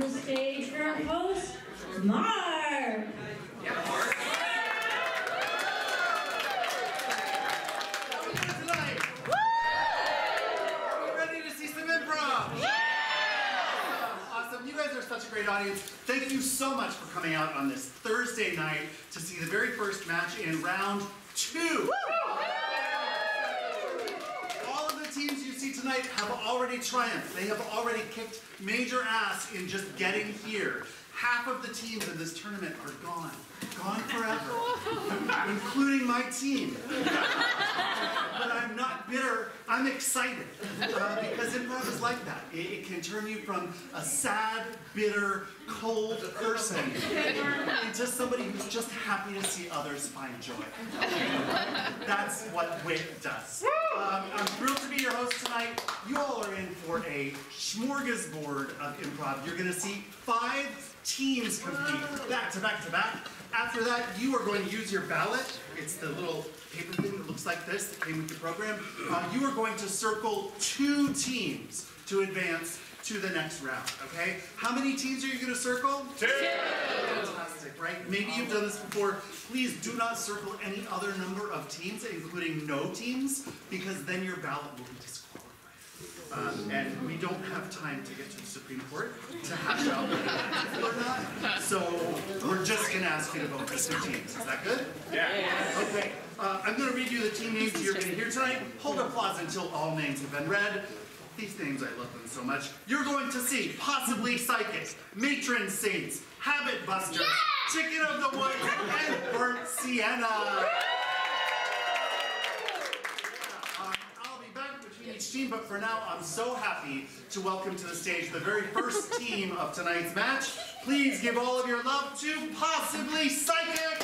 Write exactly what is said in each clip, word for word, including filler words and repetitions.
the stage for our host, Mark. Yeah, Mark. How are we doing tonight? Woo! Are we ready to see some improv? Yeah! Awesome. You guys are such a great audience. Thank you so much for coming out on this Thursday night to see the very first match in round two. Woo! Tonight have already triumphed. They have already kicked major ass in just getting here. Half of the teams in this tournament are gone. Gone forever. Including my team. But I'm not bitter. I'm excited. Uh, because improv is like that. It, it can turn you from a sad, bitter, cold person into somebody who's just happy to see others find joy. That's what wit does. Um, I'm thrilled to be your host tonight. You all are in for a smorgasbord of improv. You're going to see five teams compete back to back to back. After that, you are going to use your ballot. It's the little paper thing that looks like this that came with the program. Uh, you are going to circle two teams to advance to the next round, okay? How many teams are you going to circle? Two! Fantastic, right? Maybe you've done this before. Please do not circle any other number of teams, including no teams, because then your ballot will be disqualified. Um, and we don't have time to get to the Supreme Court to hash out whether or not. So we're just going to ask you to vote for two teams. Is that good? Yeah. Okay. Uh, I'm going to read you the team names you're going to hear tonight. Hold applause until all names have been read. These names, I love them so much. You're going to see Possibly Psychic, Matron Saints, Habit Busters, yeah! Chicken of the Woods, and Burnt Sienna. Um, I'll be back between each team, but for now, I'm so happy to welcome to the stage the very first team of tonight's match. Please give all of your love to Possibly Psychic.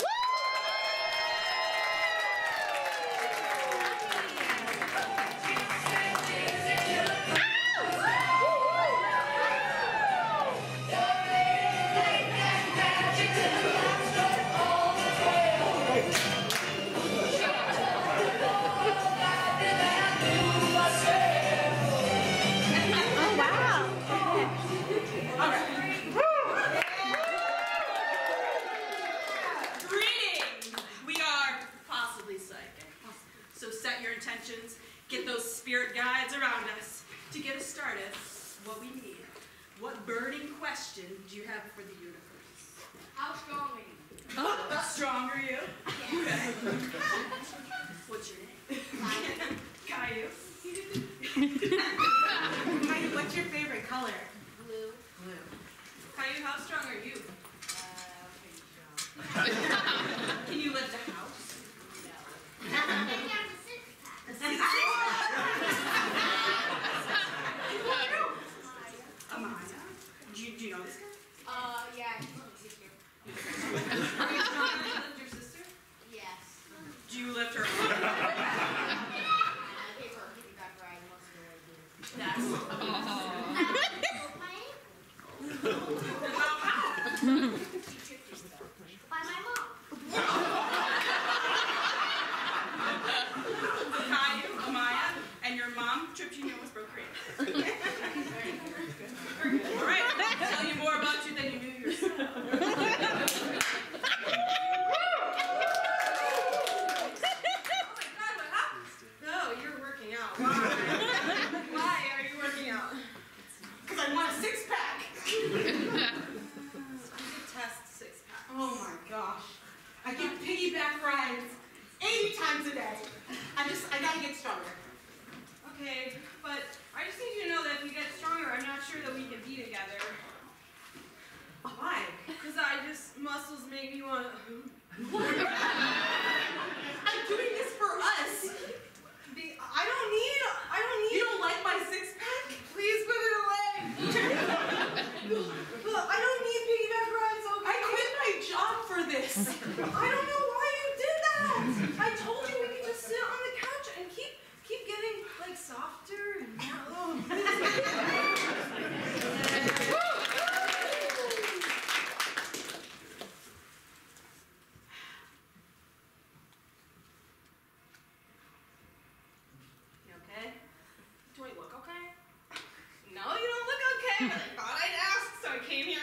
Get those spirit guides around us. To get us started, what we need. What burning question do you have for the universe? How strong are you? Oh, strong are you? Yes. Okay. What's your name? Caillou. Caillou, what's your favorite color? Blue. Blue. Caillou, how strong are you? Uh, pretty strong. Can you lift a house? No. Maybe I'm a six-pack. A six-pack? Amaya. Do you, do you know this guy? Uh, yeah, she's my sister. Are you strong enough to lift your sister? Yes. Do you lift her up? I gave her a piggyback ride once in a That's while. How, how? She tripped herself. By my mom. Caillou, Amaya, and your mom tripped you and you almost broke her ankle. All right, I'll tell you more about you than you knew yourself. Oh my God, what happened? No, you're working out. Why? Why are you working out? Because I want a six-pack. Test six-pack. Oh my gosh. I get piggyback rides eighty times a day. I just, I gotta get stronger. Okay, but I just need you to know that if we get stronger, I'm not sure that we can be together. Why? Because I just, muscles make me want to... I'm doing this for us. Be, I don't need, I don't need... You don't like my six-pack? Please put it away. Look, I don't need piggyback rides, okay? I quit my job for this. I don't know why you did that. I told you we could just sit on the couch and keep, keep getting, like, softer and... Oh. You okay? Do I look okay? No, you don't look okay, but I thought I'd ask, so I came here.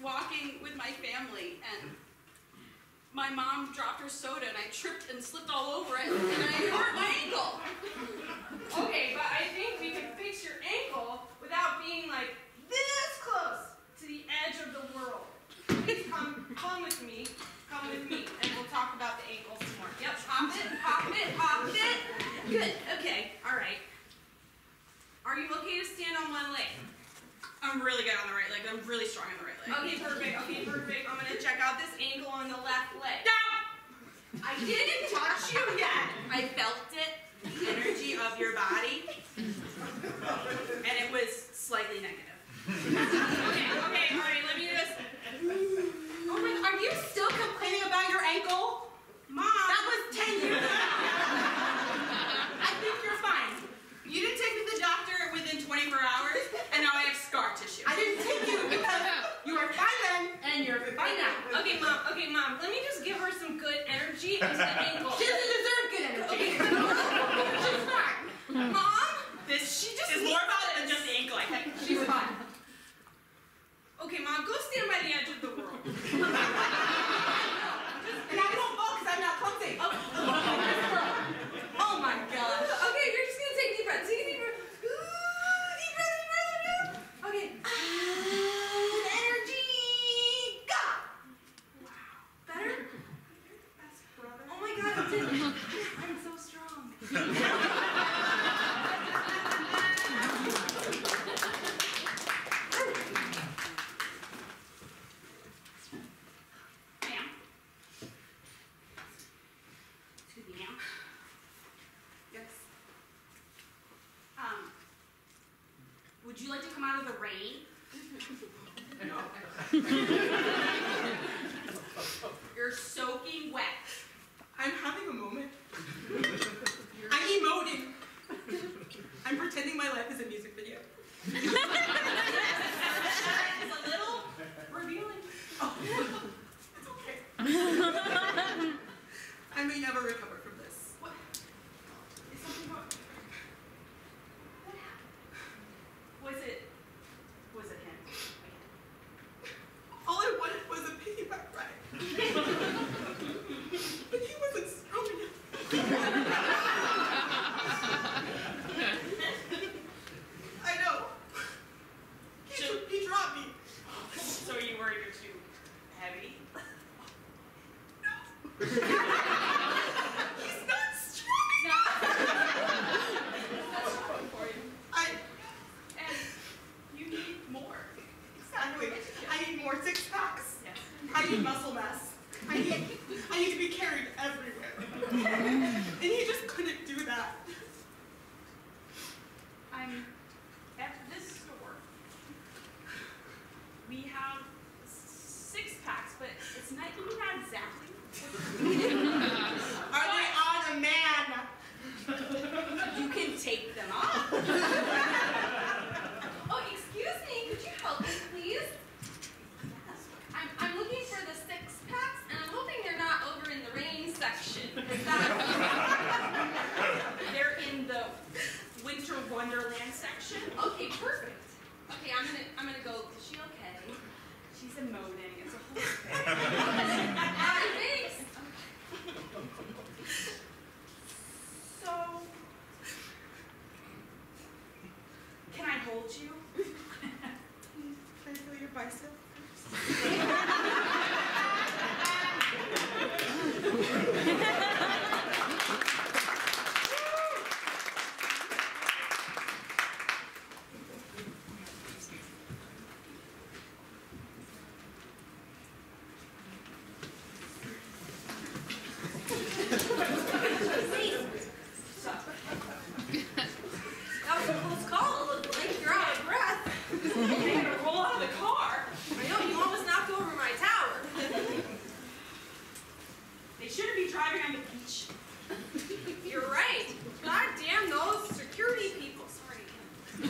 walking with my family, and my mom dropped her soda, and I tripped and slipped all over it, and I hurt my ankle. Okay, but I think we can fix your ankle without being like this close to the edge of the world. Please come, come with me, come with me, and we'll talk about the ankle some more. Yep, hop it, hop it, hop it. Good, okay, all right. Are you okay to stand on one leg? I'm really good on the right leg. I'm really strong on the right leg. Okay, perfect, okay, perfect. I'm gonna check out this ankle on the left leg. Stop! I didn't touch you yet. I felt it, the energy of your body, and it was slightly negative. Okay, okay, all right, let me just... Oh my, are you still complaining about your ankle? Mom! That was ten years ago. I think you're fine. You didn't take me to the doctor within twenty-four hours, and now I have scar tissue. I didn't take you because you were fine then, and you're fine now. Okay, Mom, okay, Mom, let me just give her some good energy into the ankle. She doesn't deserve good energy. She's fine. Mom? This, she just It's needs more about it this. than just the ankle, I think. She's fine. Okay, Mom, go stand by the edge of the world. And I won't fall because I'm not clumsy. Oh, oh my gosh. Okay, you're just gonna take deep breaths. Take a deep breath. Ooh, deep breath, deep breath, deep breath. Okay. And energy, go. Wow. Better? Best brother. Oh my God, it did. I'm so strong. Ma'am. Excuse me, ma'am. Yes. Um, would you like to come out of the rain? You're soaking wet. I'm having a moment. I'm emoting. I'm pretending my life is a music video. It's a little revealing. Oh, it's okay. I may never recover from this. What? Is something wrong? What happened? Was it? Was it him? All I wanted was a piggyback ride. But he wasn't strong enough. I know. He, So- he dropped me. So are you worried you're too heavy? He's not strong. That's strong for you. I And you need more. exactly. I need more six packs. Yes. I need muscle mass. I need I need to be carried everywhere. And he just couldn't do that. I'm at this store. We have six packs, but it's not maybe not exactly. Are they on a man? You can take them off. Oh, excuse me, could you help me, please? I'm, I'm looking for the six packs, and I'm hoping they're not over in the rain section. Is that- They're in the Winter Wonderland section. Okay, perfect. Okay, I'm gonna I'm gonna go. Is she okay? She's emoting. It's a whole thing. Alright, thanks. So, can I hold you? Can I feel your bicep? So, that was a close call. It looked like you're out of breath. You're gonna roll out of the car. I know, you almost knocked over my tower. They shouldn't be driving on the beach. You're right. God damn those security people. Sorry.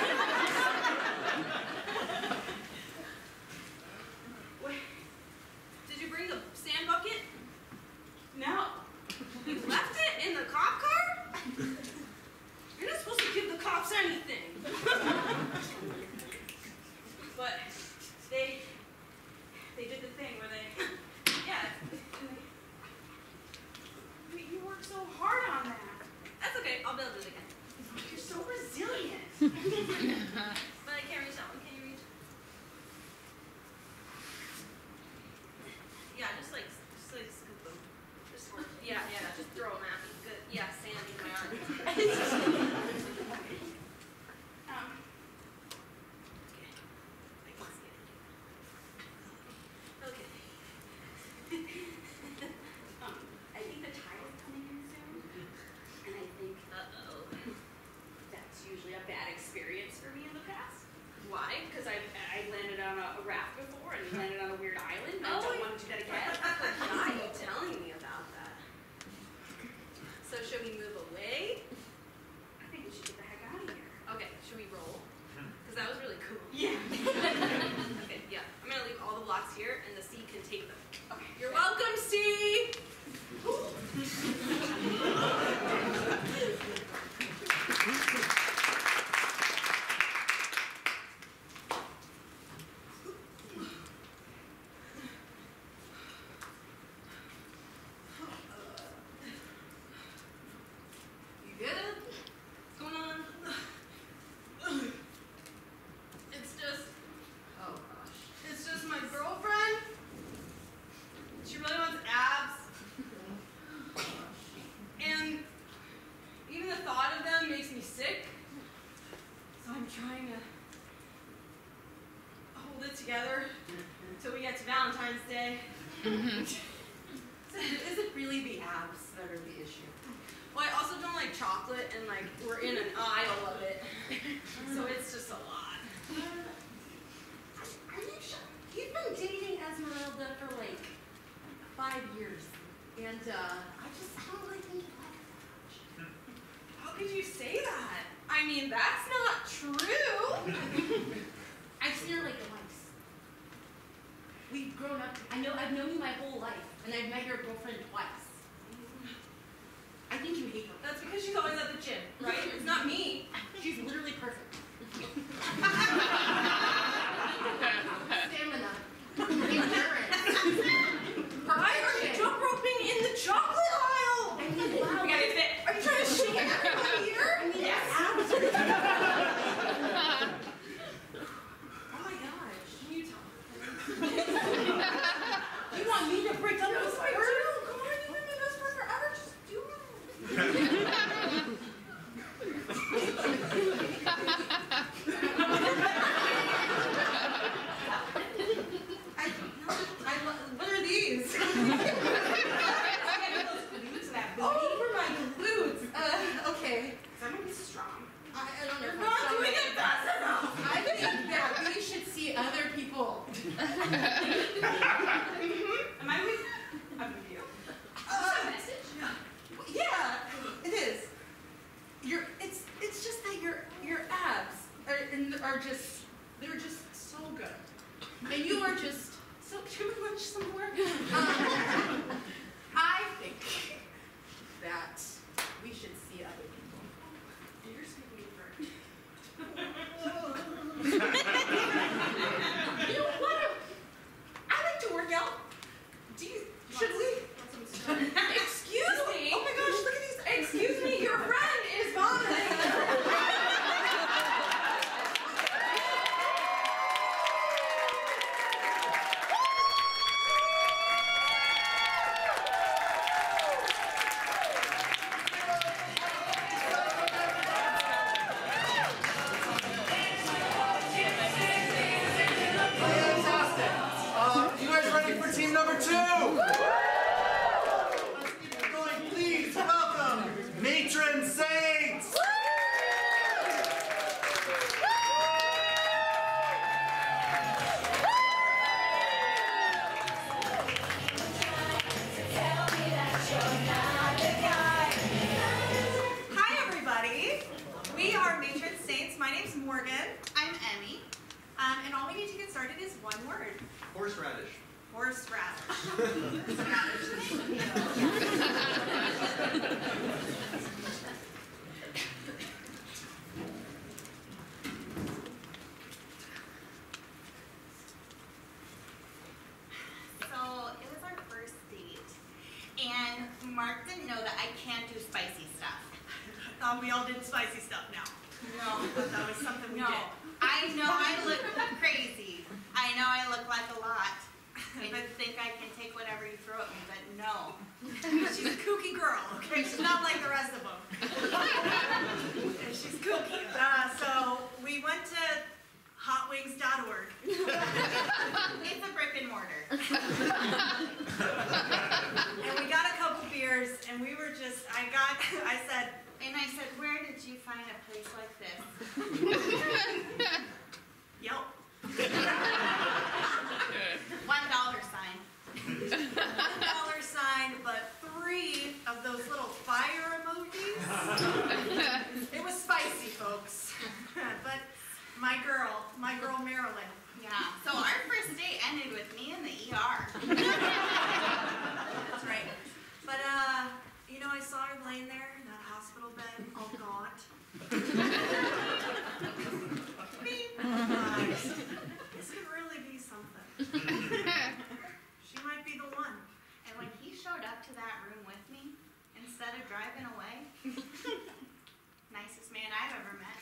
Wait, did you bring the sand bucket? No. You left it in the cop car? You're not supposed to give the cops anything. But they together until we get to Valentine's Day. Is it, is it really the abs that are the issue? Well, I also don't like chocolate, and like we're in an aisle of it, so it's just a lot. Um, are you sure? You've been dating Esmeralda for like five years, and uh, I just I don't really think you like her that much. How could you say that? I mean, that's not true. I've seen her like twice. We've grown up. I know. I've known you my whole life, and I've met your girlfriend twice. I think you hate her. That's because she's always at the gym, right? It's not me. She's literally perfect. Stamina. Endurance. Why are you jump roping in the chocolate aisle? I mean, wow. We gotta fit. Are you trying to shake everybody here? I mean, Yes. abs are- Oh my gosh. Can you tell me? You want me to break up No, with I her? do. Come on, you've been my best friend forever. Just do it. I, I, lo- what are these? Oh, for my glutes. Uh, okay. I'm gonna be strong. I, I don't know. You're if not I'm doing strong. it fast enough. I think that we should see other people. Am I with? I'm with you. Uh, message? Yeah, it is. Your, it's, it's just that your, your abs are, and are just, they're just so good. And you are just So too much somewhere. Um, I think that we should see other people. You're speaking for. You know what? I like to work out. Do you? Should we? Excuse me. Oh my gosh, look at these. Excuse me, your friend is vomiting. Fantastic. Uh, you guys ready for team number two? Let's keep it going. Please welcome Matron Saints. Hi, everybody. We are Matron Saints. My name's Morgan. I'm Emmy. Um, and all we need to get started is one word. Horseradish. Horseradish. So it was our first date, and Mark didn't know that I can't do spicy stuff. Um, we all did spicy stuff now. No, But that was something we no. did. I know I look crazy. I know I look like a lot. I think I can take whatever you throw at me, but no. She's a kooky girl, okay? She's not like the rest of them. She's kooky. Uh, so we went to hot wings dot org. It's a brick and mortar. And we got a couple beers, and we were just, I got, I said, And I said, where did you find a place like this? Yelp. One dollar sign. One dollar sign, but three of those little fire emojis. It was spicy, folks. But my girl, my girl Marilyn. Yeah. So our first date ended with me in the E R. That's right. But uh, you know, I saw her laying there in that hospital bed, all gaunt. Beep. Uh, this could really be something. She might be the one. And when he showed up to that room with me, instead of driving away, nicest man I've ever met.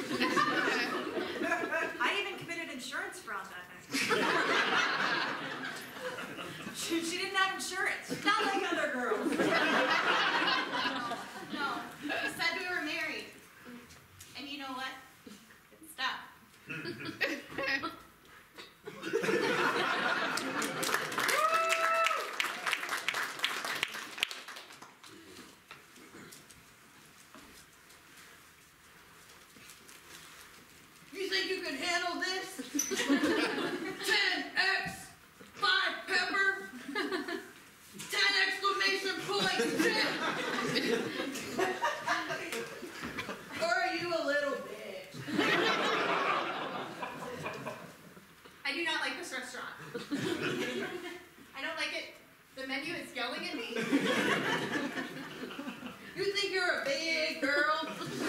I even committed insurance fraud that night. she, she didn't have insurance. She's not like other girls. No, he said we were married. And you know what? It stopped. not like this restaurant. I don't like it. The menu is yelling at me. You think you're a big girl?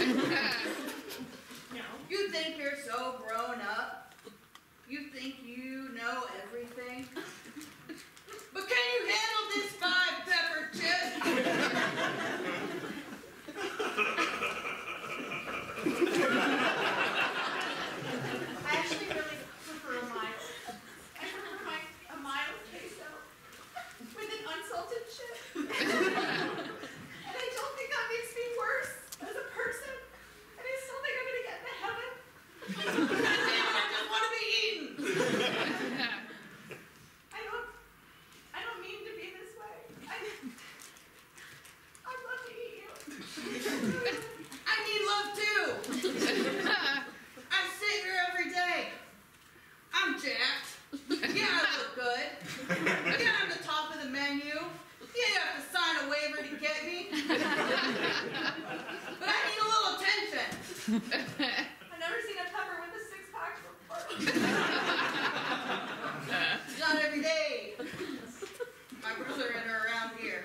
No. You think you're so grown up? You think you know everything? But can you handle this five pepper chip? I actually really prefer a mild. I prefer my a mild queso with an unsalted chip. And I don't think that makes me worse as a person. And I still think I'm gonna get into heaven. I just want to be eaten. I don't I don't mean to be this way. I I'd love to eat you. I need love too. I sit here every day. I'm jacked. Yeah, I look good. Yeah, I'm the top of the menu. Yeah, you have to sign a waiver to get me. But I need a little attention. I've never seen a pepper with a six pack before. Not every day. My brother and her around here.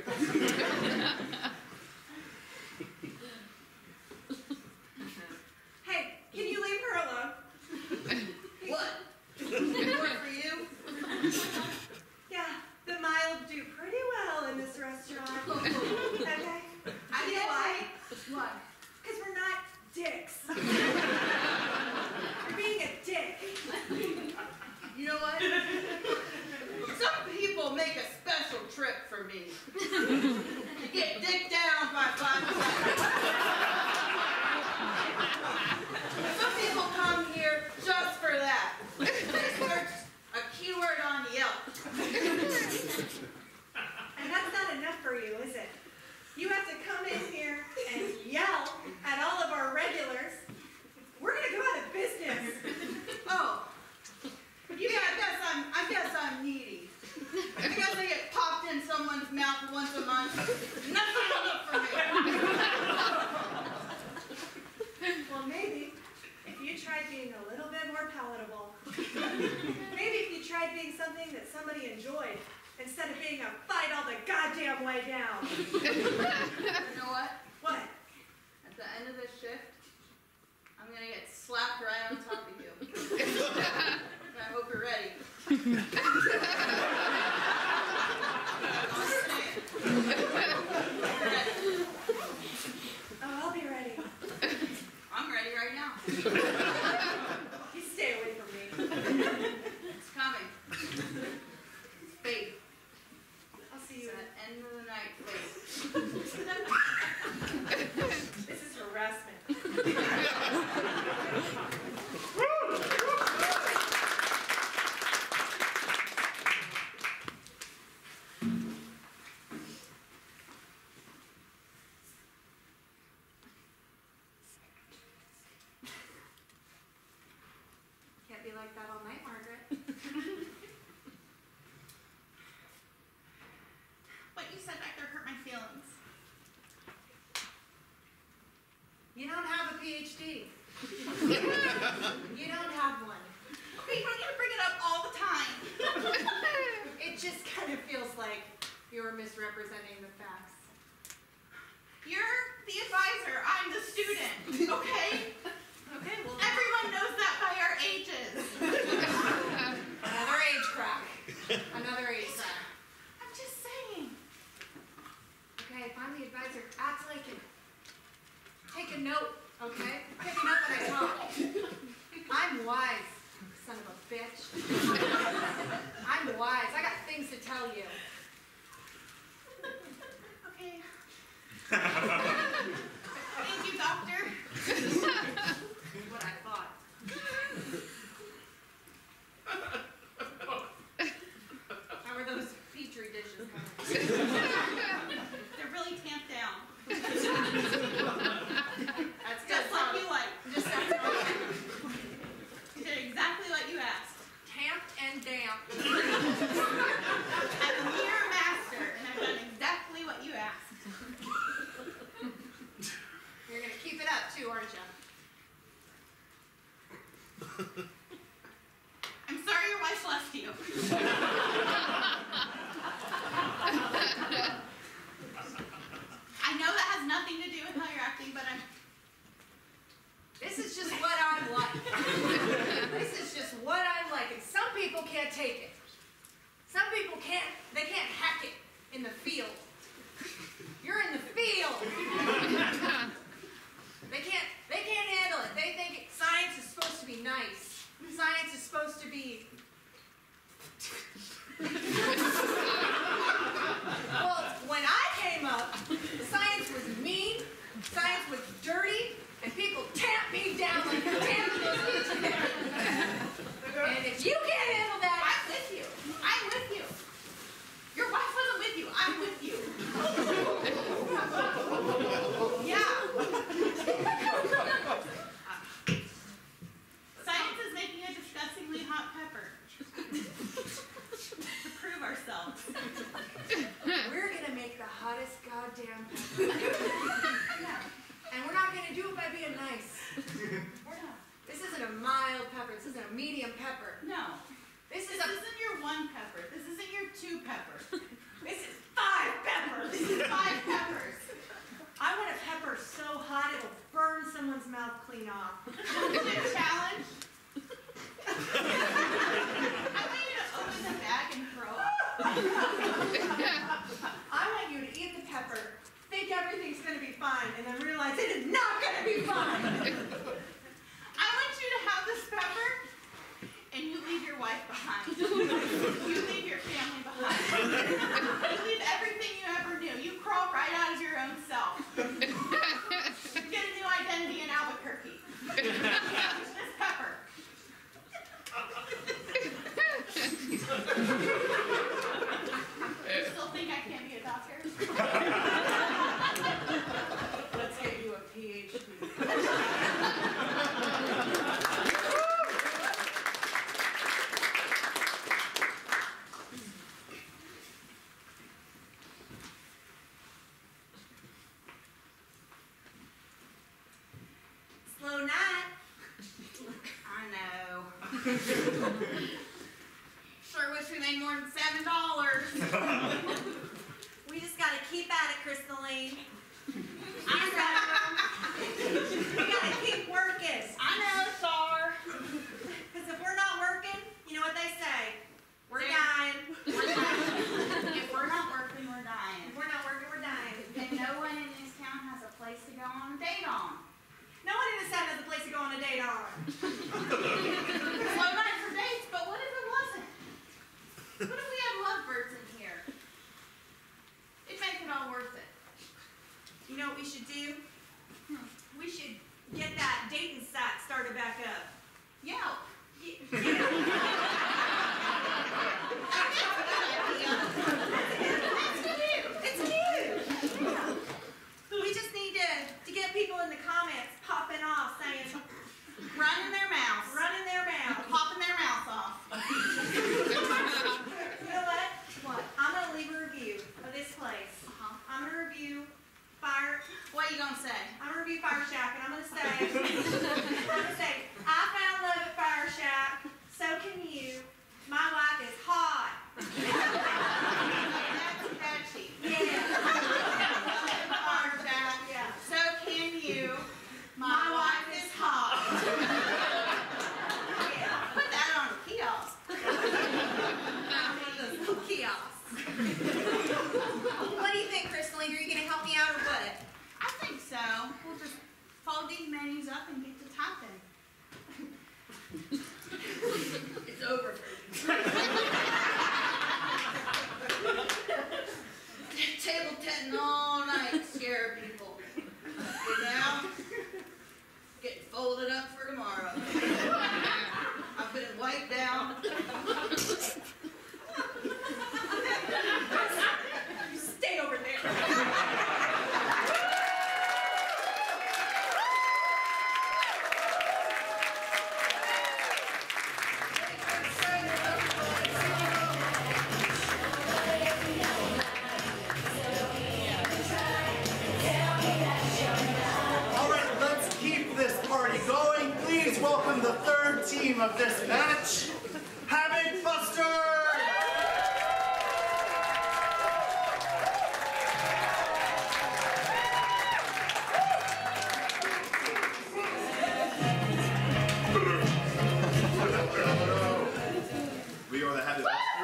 Hey, can you leave her alone? What? Work for you? Yeah, the mild do pretty well in this restaurant. Okay? I You know get why? What? Because we're not dicks. You're being a dick. You know what? Some people make a special trip for me. To get dicked down by five Some people come here just for that. They search a keyword on Yelp. And that's not enough for you, is it? You have to come in here and yell at all of our regulars. We're gonna go out of business. Oh. Yeah, I guess I'm I guess I'm needy. I guess I get popped in someone's mouth once a month. Nothing enough for me. Well, maybe if you tried being a little bit more palatable. Maybe if you tried being something that somebody enjoyed instead of being a fight all the goddamn way down. You know what? What? At the end of this shift, I'm gonna get slapped right on top of you. And I hope you're ready. Oh, I'll be ready. I'm ready right now. You stay away from me. It's coming. Faith. I'll see It's you. that end of the night faith. This is harassment. Can't be like that all night, Margaret. What you said back there hurt my feelings. You don't have a P H D. You don't have one. Okay, you don't need to bring it up all the time. It just kind of feels like you're misrepresenting the facts. You're the advisor, I'm the student, okay? Okay, well, Everyone knows that by our ages. another age crack. Another age crack. I'm just saying. Okay, if I'm the advisor, act like it. Take a note, okay? Take a note when I talk. I'm wise, son of a bitch. I'm wise. I got things to tell you. Okay. Thank you, doctor. What I thought. How are those petri dishes coming? They're really tamped down. That's Just like you like. Just that's You did exactly what you asked. tamped and damp. I'm a mere master, and I've done exactly what you asked. You're gonna keep it up too, aren't you? I'm sorry your wife left trust you. I know that has nothing to do with how you're acting, but I'm... This is just what I'm like. This is just what I'm like, and some people can't take it. Some people can't, they can't hack it in the field. You're in the field. They can't, they can't handle it. They think it, science is supposed to be nice. Science is supposed to be... Well, when I came up, science was mean, science was dirty, and people tamped me down like you tamped those kids in there. And if you can't handle that, I'm with you. I'm with you. Your wife wasn't with you. I'm with you. Yeah. Science is making a disgustingly hot pepper. To prove ourselves. we're gonna make the hottest goddamn pepper. And we're not gonna do it by being nice. We're not. This isn't a mild pepper. This isn't a medium pepper. No. This This is a isn't your one pepper. This isn't your two pepper. this is five peppers. This is five peppers. I want a pepper so hot it'll burn someone's mouth clean off. Is it a challenge? I want you to open the bag and throw up. I want you to eat the pepper, think everything's gonna be fine, and then realize it is not gonna be fine. I want you to have this pepper, and you leave your wife behind. You leave your family behind. You leave everything you ever knew. You crawl right out of your own self. You get a new identity in Albuquerque. This pepper. You still think I can't be a doctor? Let's get you a P H D. Slow night. I know. Sure wish we made more than seven dollars. We just gotta keep at it, Crystalline. I know. We gotta keep working. I know, Star. Because if we're not working, you know what they say. We're There- dying. We're dying. If we're not working, we're dying. If we're not working, we're dying. And no one in this town has a place to go on a date on. No one in this town has a place to go on a date on. Slow night for dates, but what if it wasn't? What if we had lovebirds in here? It'd make it all worth it. You know what we should do? We should get that dating site started back up. Yeah. Yeah. That's cute. It's cute. Yeah. We just need to, to get people in the comments popping off saying, Running their mouths. running their mouth. Popping their mouths off. You know what? What? I'm gonna leave a review of this place. Uh-huh. I'm gonna review Fire. What are you gonna say? I'm gonna review Fire Shack, and I'm gonna say, I'm gonna say, I found love at Fire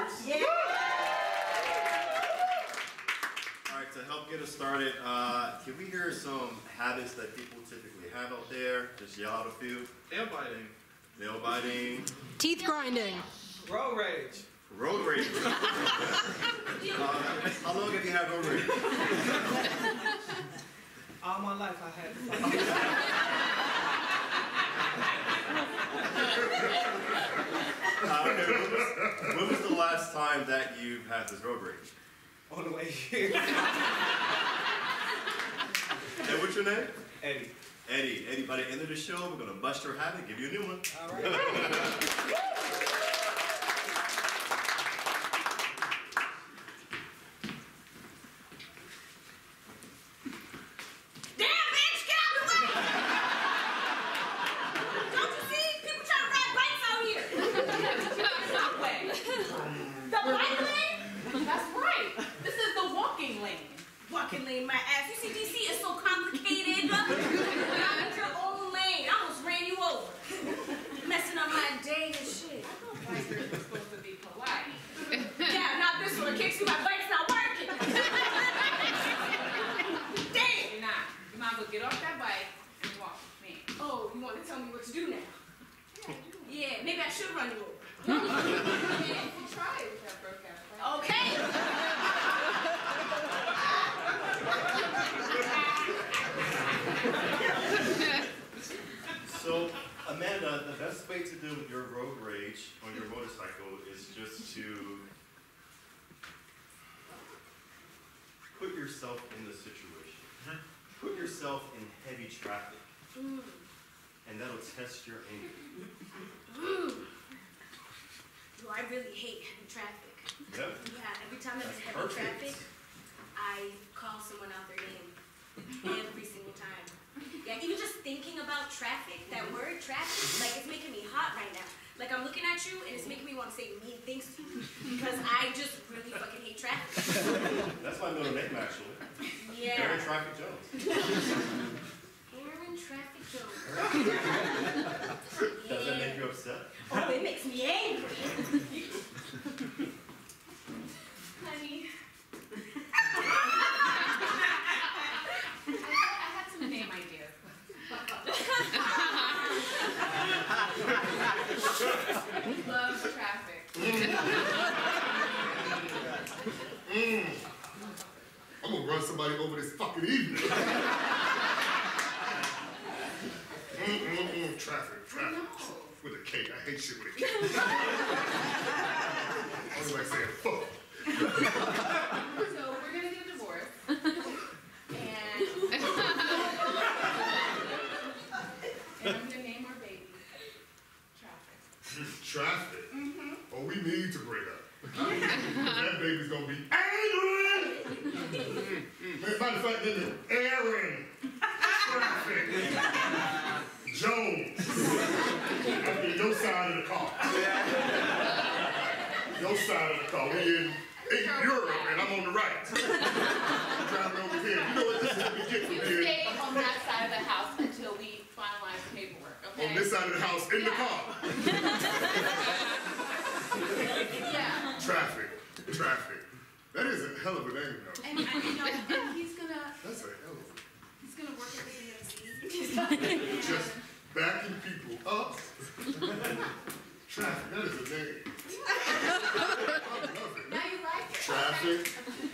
Yes. Yeah. All right, to help get us started, uh, can we hear some habits that people typically have out there? Just yell out a few. Nail biting. Nail biting. Teeth grinding. Road rage. Road rage. uh, how long have you had road rage? All my life I had to fight. uh, okay, when, was, when was the last time that you've had this road rage? On the way here. And what's your name? Eddie. Eddie. Eddie, by the end of the show, we're going to bust your habit, give you a new one. All right. Walking lane, my ass. You see, D C is so complicated. You're on your own lane. I almost ran you over. Messing up my day and shit. I thought bikers were supposed to be polite. Yeah, not this one. Kicks me, my bike's not working. Damn. You're not. You might as well get off that bike and walk with me. Oh, you want to tell me what to do now? Yeah, do it. Yeah, maybe I should run you over. Yeah, you can try it with that broke ass bike. Okay. So, Amanda, the best way to deal with your road rage on your motorcycle is just to put yourself in the situation. Put yourself in heavy traffic. Mm. And that'll test your anger. Mm. Well, I really hate heavy traffic. Yep. Yeah, every time there's That's heavy perfect. traffic, I call someone out their name. Every single time. Yeah, even just thinking about traffic, that word traffic, like it's making me hot right now. Like I'm looking at you and it's making me want to say mean things to you because I just really fucking hate traffic. That's my middle name, actually. Yeah. Aaron Traffic Jones. Aaron Traffic Jones. Does that Yeah. make you upset? Oh, it makes me angry. Honey. I had some name ideas. Love traffic. Mm. I'm gonna run somebody over this fucking evening. Mm-mm-mm. Traffic, traffic. No. With a K. I hate shit with a K. I was like saying fuck. So we're gonna get a divorce. And, and I'm gonna name our baby Traffic. Traffic? Mm-hmm. Oh, we need to break up. That baby's gonna be angry! Matter of fact, nigga, Aaron Traffic Jones. I'll be your side of the car. Your side of the car. We in Europe and I'm on the right. I'm driving over here. You know what this is what we get from You here. stay on that side of the house until we finalize the paperwork, okay? On this side of the house, in the car. Yeah. Traffic. Traffic. That is a hell of a name, though. And, and, you know, and he's gonna, That's a hell of he's gonna work at the D M C. a Just backing people up. Traffic. That is a name. I love it. Now you like it. Traffic.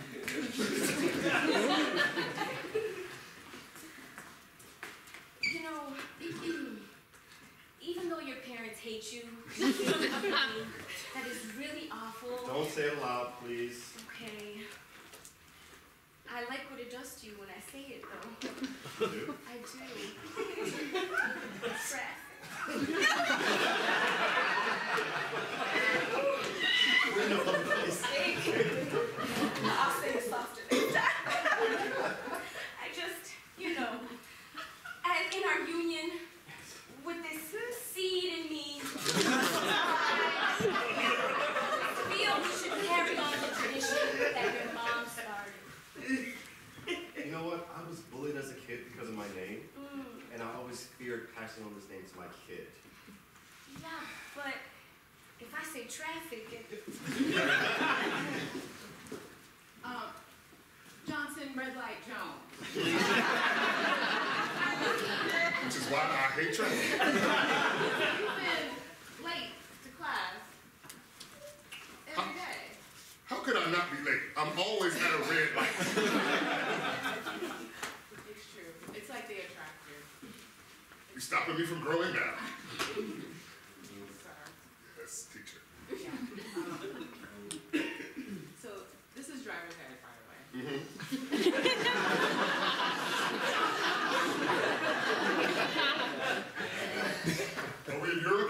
You know, even though your parents hate you, that is really awful. Don't say it loud, please. Okay. I like what it does to you when I say it, though. You do? I do. Traffic. We're in a public place. I'll say it softer next time. I just, you know, as in our union, with this seed in me, I feel we should carry on the tradition that your mom started. You know what? I was bullied as a kid because of my name, Mm. and I always feared passing on this name to my kid. Yeah, but if I say traffic, it Um, Johnson, red light, Jones. Which is why I hate traffic. You've been late to class every day. How could I not be late? I'm always at a red light. It's true. It's like they attract you. You're stopping me from growing now. Sir. Yes, teacher. Yeah. Um, so this is driver's ed, by the way. Mm-hmm. Are we in Europe?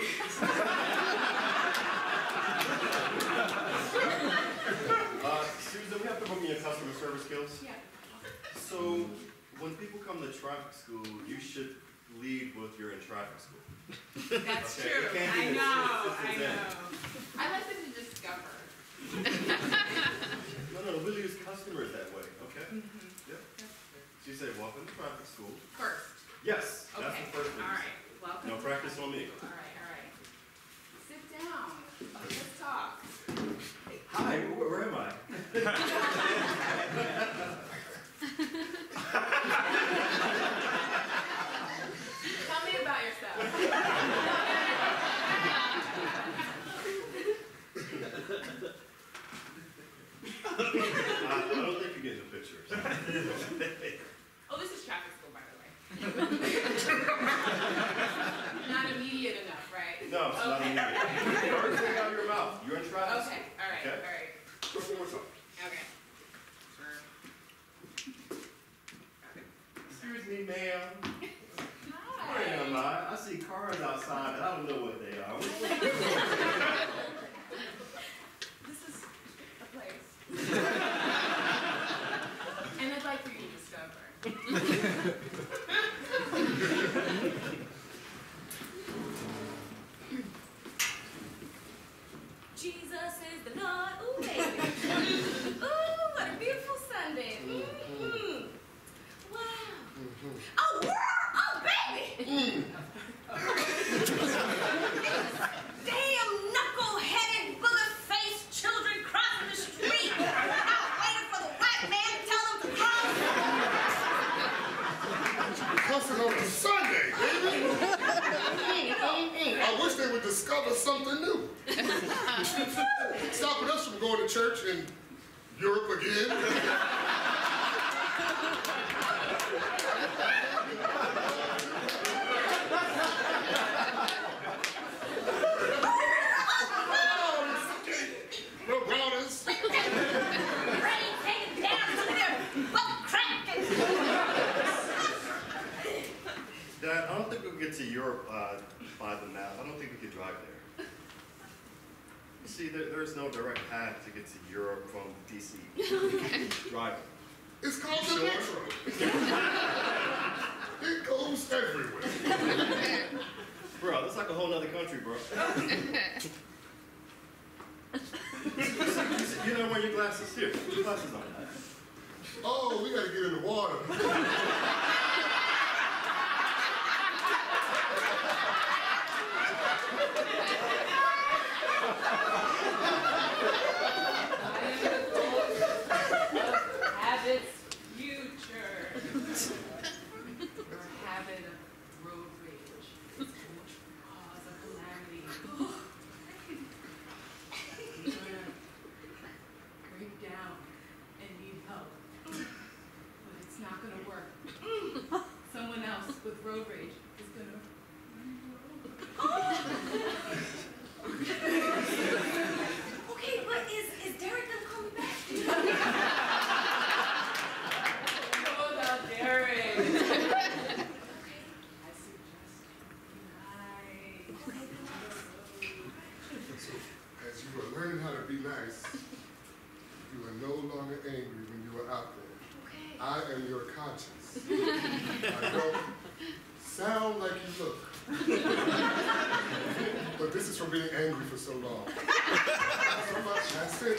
Uh, Susan, we have to book in your customer service skills. Yeah. So, when people come to traffic school, you should lead with you're in traffic school. That's Okay, true. it can't be I this- know. this I is it. know. I like them to discover. No, no, we'll use customers that way, okay? Mm-hmm. Yeah. That's true. So you say, welcome to traffic school. First. Yes, that's Okay. the first thing. All right. Welcome. No to practice on me. All right. All right. Sit down. Let's talk. Hi, where, where am I? Tell me about yourself. I, I don't think you're getting the pictures. Oh, this is traffic school, by the way. Not immediate enough, right? No, it's not Okay. immediate. First thing out of your mouth, you're in traffic Okay. All right. Okay. All right. school. One more time. Okay. Excuse me, ma'am. Hi. Where am I? I see cars outside, and I don't know what they are. This is a place. And I'd like for you to discover. Jesus is the Lord. Ooh, baby. Ooh, what a beautiful Sunday. Mm-hmm. Wow. Oh, world. Oh, baby. Damn knuckle-headed, bullet-faced children crossing the street. Out waiting for the white man to tell them to cross. Cussing on a Sunday, baby. I wish they would discover something new. Stopping us from going to church in Europe again. No brothers. Rain taking down some of their butt cracking. Dad, I don't think we'll get to Europe uh, by the map. I don't think we can drive there. You see, there, there's no direct path to get to Europe from D C Driving. It's called the Sure. Metro. It goes everywhere. Bro, that's like a whole nother country, bro. You're not wearing your glasses. Here, put your glasses on. Oh, we gotta get in the water. Habits future. Your habit of road rage is going to cause a calamity. You're gonna break down and need help. But it's not gonna work. Someone else with road rage is gonna Okay, but is, is Derek gonna come back? Oh, now Derek. I suggest nice. As you are learning how to be nice, you are no longer angry when you are out there. I am your conscience. I don't sound like you look. But this is from being angry for so long. So much, that's it.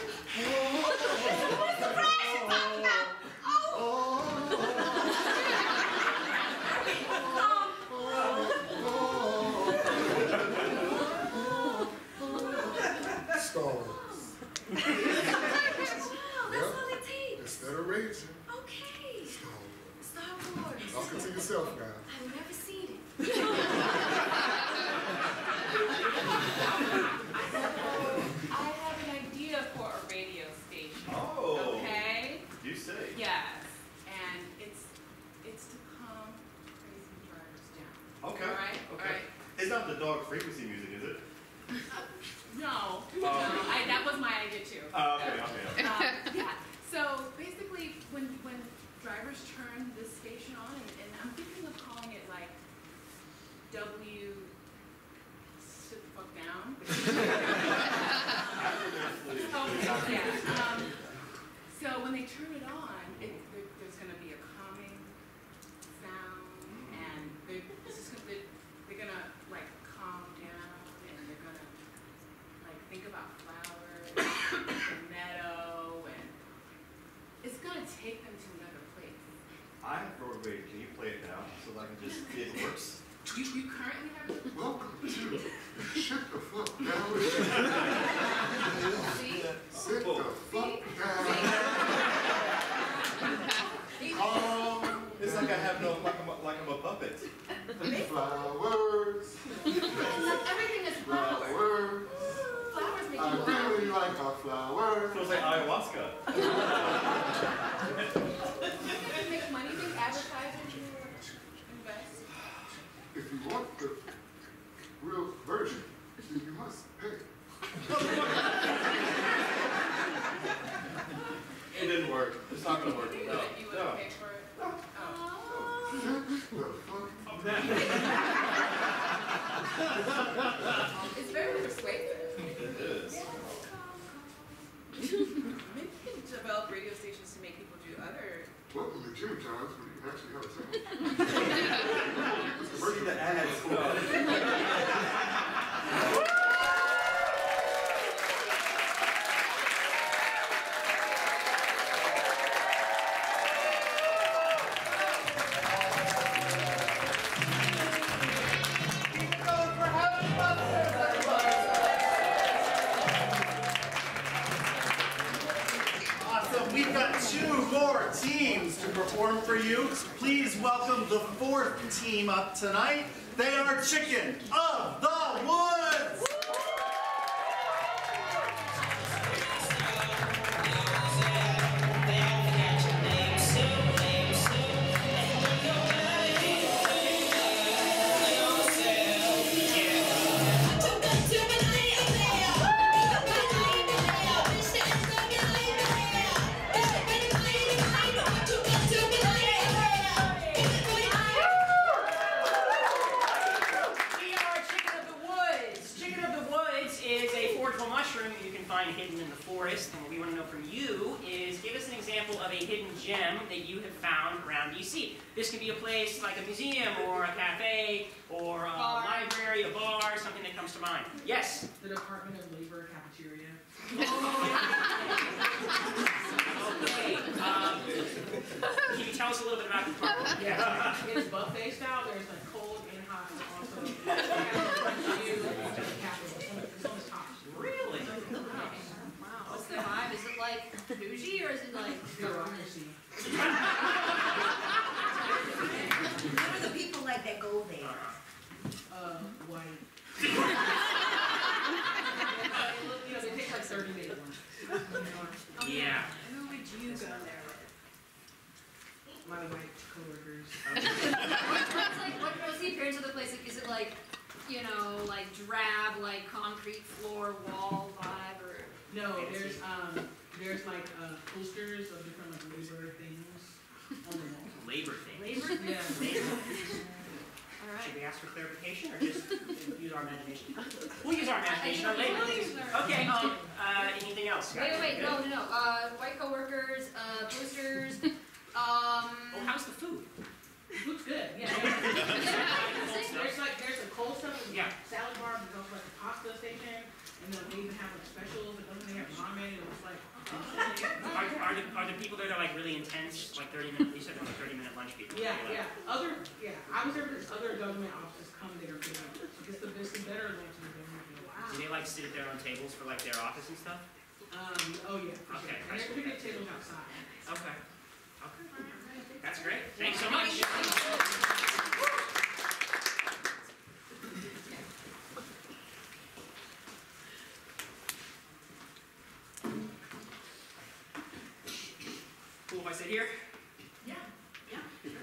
Star Wars. Wow, that's Yep. all it takes. Instead of raging, Okay. Star Wars. Star Wars. Talking to yourself now. I've never seen it. I have an idea for a radio station. Oh. Okay? You say. Yes. And it's it's to calm crazy drivers down. Okay. All right? Okay. All right. It's not the dog frequency music, is it? No. Oh. No. I, that was my idea too. Oh, okay, okay, okay. Um, yeah. So basically, when when drivers turn this station on, and, and I'm thinking of calling it like W. Sit the fuck down. Okay. Yeah. Um, so when they turn it on, it, there, there's going to be a calming sound, and they're, it's just gonna, they're, they're going to like calm down, and they're going to like think about flowers, the meadow, and it's going to take them to another place. I have road rage. Can you play it now so that I can just see if it works? You, you currently have it? Welcome to Shut the Fuck Down. See? Sit the fuck down. Um, it's like I have no, like I'm a, like I'm a puppet. Flowers. Everything is flowers. Flowers. Flowers make I you laugh. really like a flower. So it's like ayahuasca. You make money, you think advertisers you invest? If you want the real version, then you must pay. It didn't work. It's not gonna work. You No. would, you would No. pay for it? Oh. It's very persuasive. It is. Maybe you can develop radio stations to make people do other. Welcome to Jimmy John's, where you actually have a sound. See the ads. Awesome. We've got two more teams to perform for you. Please welcome the fourth team up tonight. They are Chicken of the Woods. We are Chicken of the Woods. Chicken of the Woods is a forageable mushroom that you can find hidden in the forest. And what we want to know from you is give us an example of a hidden gem that you have found around D C. This can be a place like a museum or a cafe or a Bar. library, a bar, something that comes to mind. Yes? The Department of Labor cafeteria. Okay. Um, can you tell us a little bit about the department? Yeah. It's buffet style. There's like cold and hot. And also, we have you and the capital. It's on the top. Really? Wow. What's the vibe? Is it like bougie or is it like Bureaucracy. What are the people like that go there? Uh, white. You know, they take like thirty minutes. Yeah. Who would you go there with? My white coworkers. What's like, what, what's the appearance of the place? Like, is it like, you know, like drab, like concrete floor, wall vibe, or? No, there's um, there's like uh, posters of different like labor things on the wall. Labor thing. Labor? Yeah. Labor. All right. Should we ask for clarification or just use our imagination? We'll use our imagination. Our We'll labor. use our- Okay. Um, uh, anything else? Wait, guys? wait, wait, no, no, no. Uh, white coworkers, uh, posters. Um. Oh, how's the food? Looks good. Yeah. There's like there's a cold stuff. There's Yeah. like salad bar. There's also like a pasta station, and then they even have like specials. Like they have ramen. And it's like. Are, are, the, are the people there that are like really intense, like thirty minute, you said they're like thirty minute lunch people? Yeah, Like, yeah. Other, yeah. I was there because other government offices come there for that. It's the, it's the better lunch in the government. Do they like sit at their own tables for like their office and stuff? Um, oh yeah, for Okay, sure. And high there's school picnic cafeteria. tables outside. Okay. Okay. That's great. Thanks so much. Cool if I sit here? Yeah, yeah.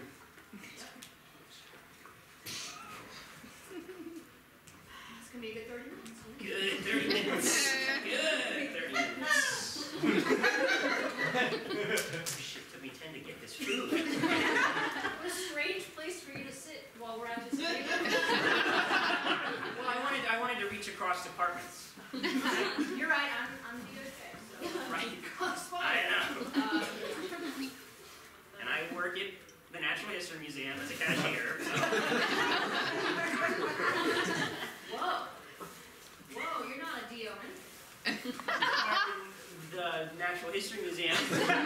It's gonna be a good thirty minutes. Good, thirty minutes. Good, thirty minutes. Shit, took me ten to get this food. What a strange place for you to sit while we're at this table. Well, I wanted, I wanted to reach across departments. You're right, I'm, I'm the good fit, so. Right? That's fine. I know. Uh, And I work at the Natural History Museum as a cashier. So. Whoa. Whoa, you're not a D O N. The Natural History Museum.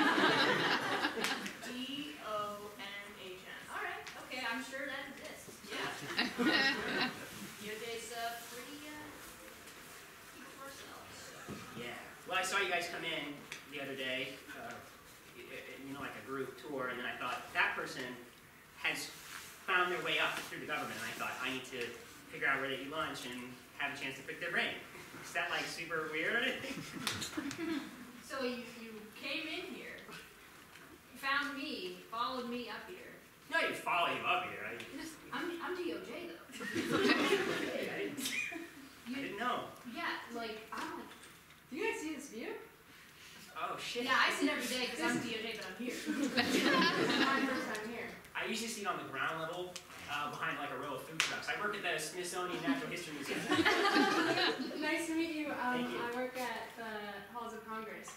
D O N H N. All right, okay, I'm sure that exists. Yeah. Your day's uh, pretty, uh, keep it to ourselves. Yeah. Well, I saw you guys come in the other day, uh, you know, like a group tour, and then I thought that person has found their way up through the government, and I thought I need to figure out where they eat lunch and have a chance to pick their brain. Is that like super weird or anything? So you, you came in here, found me, followed me up here. No, you follow him up here. I, I'm, I'm D O J though. I, didn't, You, I didn't know. yeah, like, I'm like, Do you guys see this view? Oh, shit. yeah, I see it every day because I'm D O J, but I'm here. This is my first time here. I usually see it on the ground level, uh, behind like a row of food trucks. I work at the Smithsonian Natural History Museum. Nice to meet you. Um, Thank you. I work at the Halls of Congress.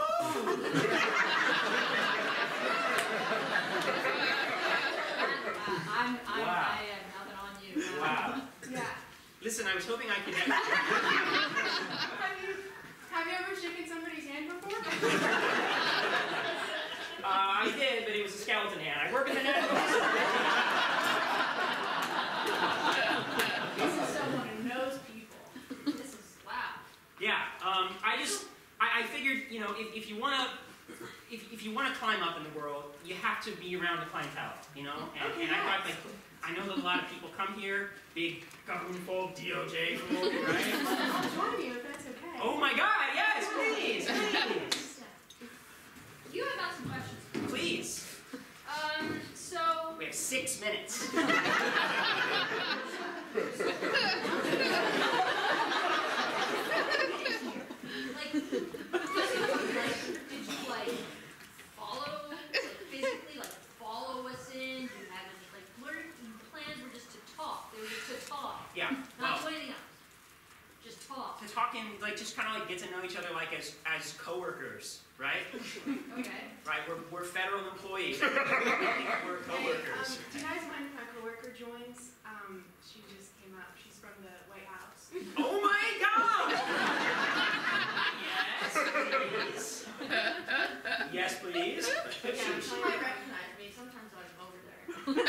I'm, I'm, Wow. I have nothing on you. Wow. Yeah. Listen, I was hoping I could have... Have you have you ever shaken somebody's hand before? Uh, I did, but it was a skeleton hand. I work in the natural history. This is someone who knows people. This is, wow. Yeah, um, I just, I, I figured, you know, if, if you want to, if, if you want to climb up in the world, you have to be around the clientele, you know? And, and I thought, like, I know that a lot of people come here, big government folk, D O J folk, right? I'll join you if that's okay. Oh my God, yes, please, please. You have asked some questions. Please. Um, so, We have six minutes. like, did you, like, did you, like, follow, like, physically, like, follow us in? Do you have any, like, what are, the plans were just to talk. They were just to talk. Yeah, Not well, to anything else. Just talk. to talk and, like, just kind of, like, get to know each other, like, as, as coworkers, right? Okay. Right, we're, we're federal employees. We're Hey, coworkers. um, do you guys mind if my coworker joins? Um, she just came up. She's from the White House. Oh my God! Yes, please. Yes, please. Yeah, she might recognize me. Sometimes I'm over there.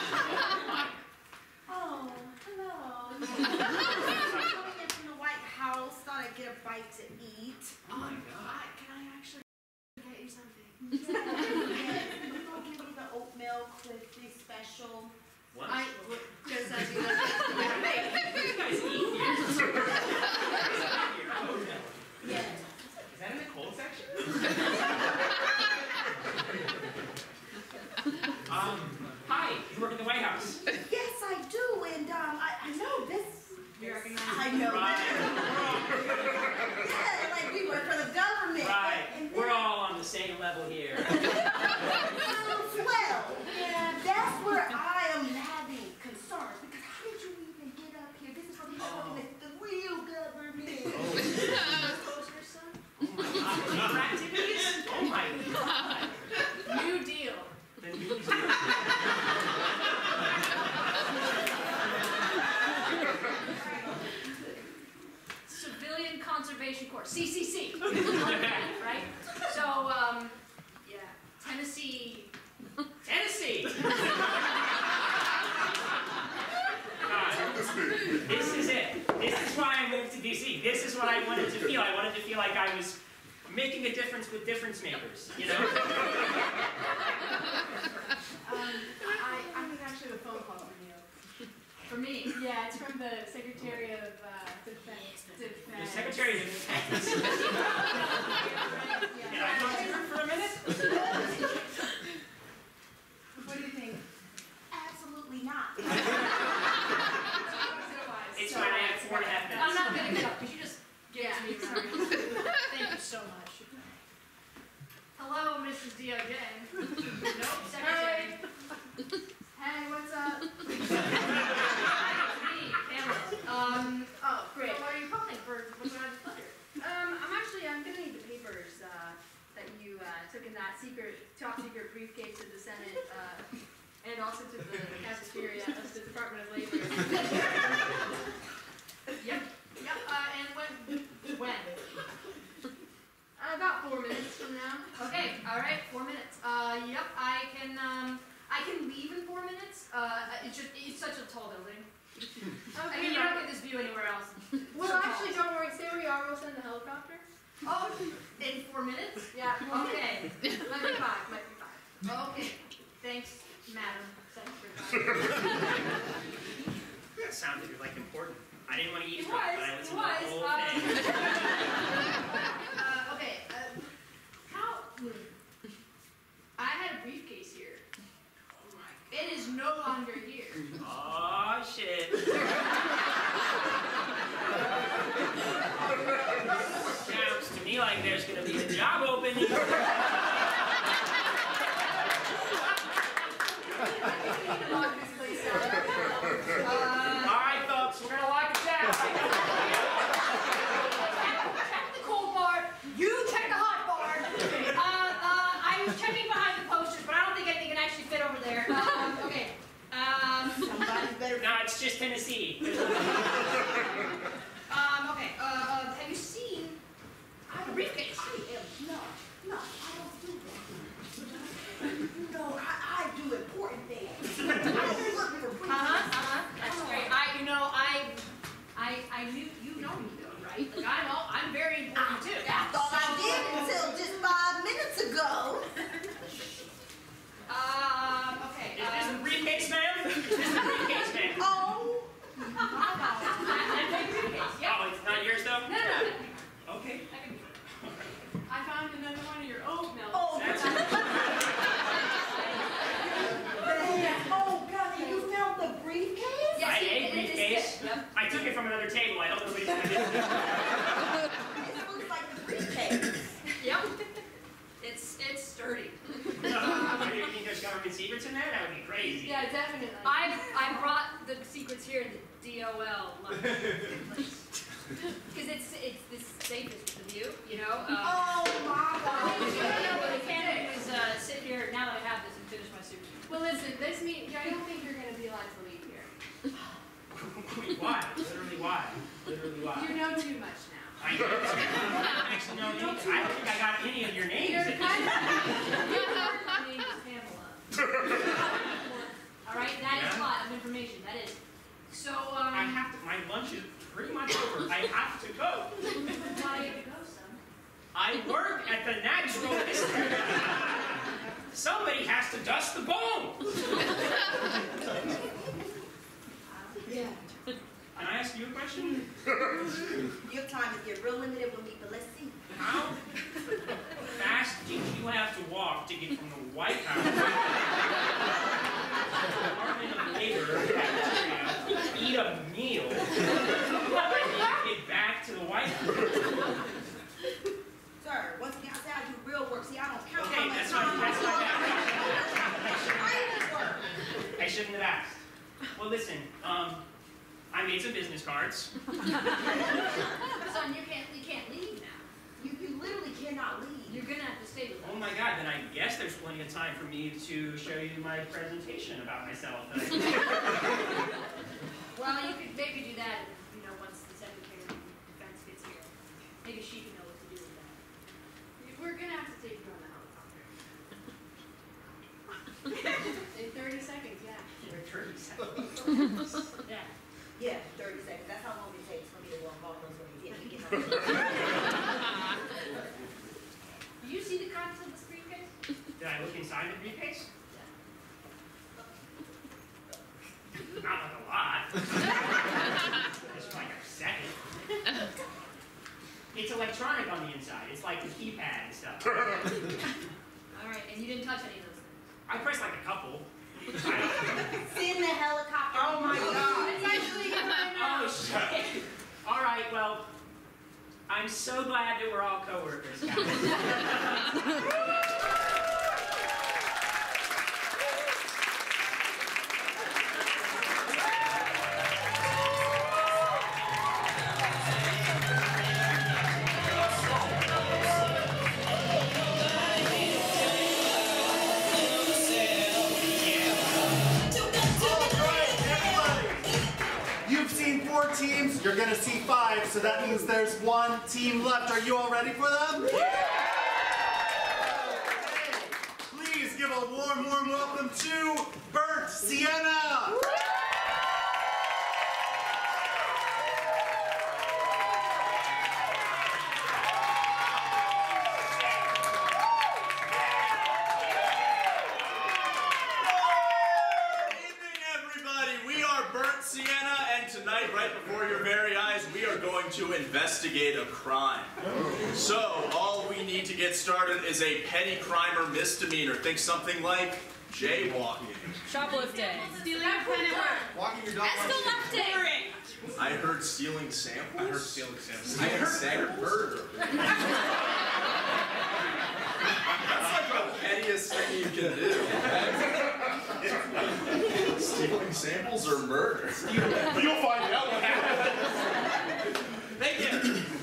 Oh, hello. I'm coming in from the White House. Thought I'd get a bite to eat. Oh my Um, God. I, can I actually get you something? Yes, I'll give you the oat milk with the special. What? I, just as you look You guys eat here. Yes. Is that in the cold section? Um, hi, you work at the White House. Yes, I do, and um, I, I know this. You recognize I know. Right. Yeah, like we work for the government. Right, And we're then- all on the same level here. Sounds well. Yeah, that's where I am having concerns because how did you even get up here? This is how we Oh. work with the real government. Disclosure, son? Oh my God, labor activities? Oh my God. New Deal. The New Deal. Civilian Conservation Corps, C C C. Right? So, um, yeah, Tennessee. Tennessee! God, this is it. This is why I moved to D C. This is what I wanted to feel. I wanted to feel like like I was making a difference with difference makers, you know? Um, I, I think actually the phone call from you. For me. Yeah, it's from the Secretary of uh, Defense. The Secretary of Defense. Yeah. Can I talk to her for a minute? What do you think? Absolutely not. It's fine, I have four and a half minutes. I'm not gonna get up, could you just give Yeah, it to me? sorry. Thank you so much. Hello, Missus D O J. Nope, secretary. Hey, what's up? Me, Pamela. Um, Oh, great. so what are you calling for? What's on the letter? Um, I'm actually, I'm gonna need the papers, uh, that you, uh, took in that secret, top secret briefcase to the Senate, uh, and also to the cafeteria of the Department of Labor. Yep, yep, uh, and when, when? Uh, about four minutes from now. Okay, all right, four minutes. Uh, yep, I can, um, I can leave in four minutes. Uh, it's just, it's such a tall building. I mean, you don't get this view anywhere else. Well, So tall. actually, don't worry, stay where you are, we'll send the helicopter. Oh, in four minutes? Yeah. Okay. Might be five, might be five. Okay, thanks, madam. Secretary. That sounded like important. I didn't want to It eavesdrop, was, but I it listened was. to the whole um, thing. uh, okay, uh, how, I had a briefcase here. It is no longer here. Oh shit. Sounds to me like there's gonna be a job opening. Alright folks, we're gonna lock it down. Check the cold bar, you check the hot bar. Uh, uh, I'm checking behind the posters, but I don't think anything can actually fit over there. Um, okay. Um, Somebody's better. No, it's just Tennessee. um, okay, uh, uh, have you seen the briefcase? I am not. No, I don't do that. No, I, I do important things. I don't look for Uh-huh, uh-huh, that's great. I, you know, I, I, I knew, you know me though, right? Like, I'm all, I'm very important too. I thought I did until just five minutes ago. Um, okay, Is this the um, briefcase, ma'am? Is this the briefcase, ma'am? Oh, I'm very briefcase, yep. Oh, it's not yours though? No, no, no. Okay. I can- I found another one of your oat milk. oh, That's God. Oh, God, you found the briefcase? Yes, I it- ate it is briefcase. good, yep. I took it from another table. I hope nobody's gonna get it. It looks like the briefcase. Yep. It's, it's sturdy. Do you think there's government secrets in there? That would be crazy. Yeah, definitely. I, I brought the secrets here in the D O L. Because it's, it's the safest with the view, you know? Uh, Oh, my God. what I can't do is uh, sit here, now that I have this, and finish my soup. Well, listen, this meeting, I don't think you're gonna be allowed to leave here. Why? Literally why? Literally why? You know too much now. I know. Actually, no, no, I don't think I got any of your names. You're kind of. My name is Pamela. All right, that is a lot of information, that is. So, um... I have to, my lunch is pretty much over. I have to go. Why do you go, son? I work at the Natural History. Somebody has to dust the bones. Yeah. Can I ask you a question? Your time is getting real limited with me, but let's see. How fast did you have to walk to get from the White House to the Department of Labor cafeteria, eat a meal, and then get back to the White House? Sir, once again, I say I do real work. See, I don't count Okay, how much that's time fine. That's I'm fine. Training work. I shouldn't have asked. Well, listen, um, I made some business cards. Son, you can't, you can't leave now. You, you literally cannot leave. You're gonna have to stay with us. Oh my God, then I guess there's plenty of time for me to show you my presentation about myself. Well, you could maybe do that, you know, once the Secretary of Defense gets here. Maybe she can know what to do with that. We're gonna have to take you on the helicopter. In thirty seconds, yeah. thirty seconds. Yeah. Yeah, thirty seconds. That's how long it takes for me to walk off those when you get me. inside the briefcase? Not like a lot. Just like a second. It's electronic on the inside. It's like the keypad and stuff. Alright, and you didn't touch any of those things? I pressed like a couple. It's in the helicopter. Oh my god. It's actually in my Oh mouth. shit. All right, well, I'm so glad that we're all coworkers now. Teams, you're gonna see five, so that means there's one team left. Are you all ready for them? Yeah! Please give a warm, warm welcome to Burnt Sienna! Tonight, right before your very eyes, we are going to investigate a crime. So, all we need to get started is a petty crime or misdemeanor. Think something like jaywalking. Shoplifting. Stealing a pen at work. Walking your dog. Escalupting. I heard stealing samples. I heard stealing samples. I heard staggered murder. That's like the pettiest thing you can do. Stealing samples or murder? You'll find out what happens. Thank you.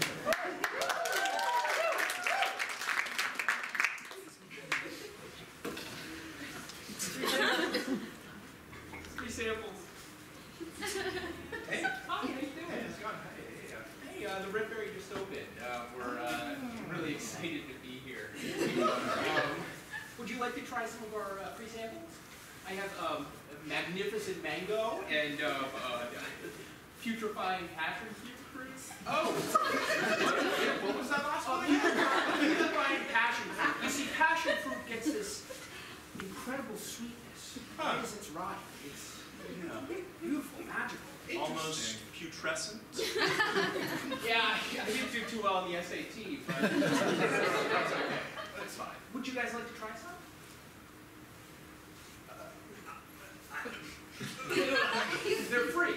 Three samples. Hey. Hi, how you doing? Hey, how's it going? Hey, hey, uh, hey uh, the Red Berry just opened. Uh, we're uh, really excited to be here. Um, would you like to try some of our uh, free samples? I have um, magnificent mango and uh, uh, putrefying passion fruit. Oh! What was that last one? Putrefying passion fruit. You see, passion fruit gets this incredible sweetness. Huh. It is, it's right. It's, you know, beautiful, magical. Almost putrescent. Yeah, I didn't do too well on the S A T, but that's okay. That's fine. Would you guys like to try some? They're free.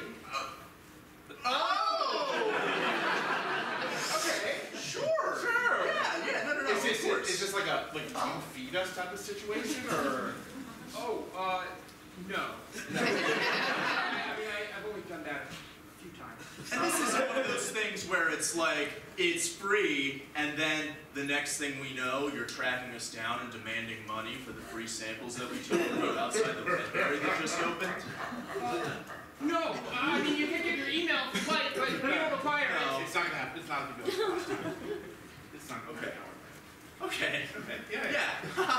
Oh! Okay. Sure. Sure. Yeah, yeah, no, no, no. Is this, of course. is this like a like come feed us type of situation, or? Oh, uh, no. no. I, I mean, I, I've only done that a few times. And this is one of those things where it's like, it's free, and then the next thing we know, you're tracking us down and demanding money for the free samples that we took from you outside the Red Berry that just opened? Uh, no, uh, I mean, you can get your email from Mike, but we don't require it. No. It's not gonna happen. It's not gonna go. It's not gonna Okay. happen. Okay. Okay. Yeah. Yeah.